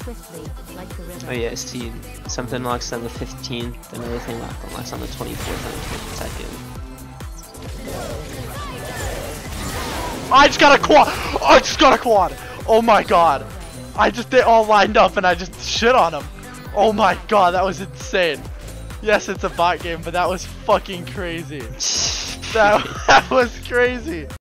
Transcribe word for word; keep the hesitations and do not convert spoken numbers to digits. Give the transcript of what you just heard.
swiftly, like the river. Oh yeah, see, something locks on the fifteenth, another thing locks on the twenty-fourth and the twenty-second. I just got a quad! I just got a quad! Oh my god! I just, they all lined up and I just shit on them. Oh my god, that was insane. Yes, it's a bot game, but that was fucking crazy. that, that was crazy.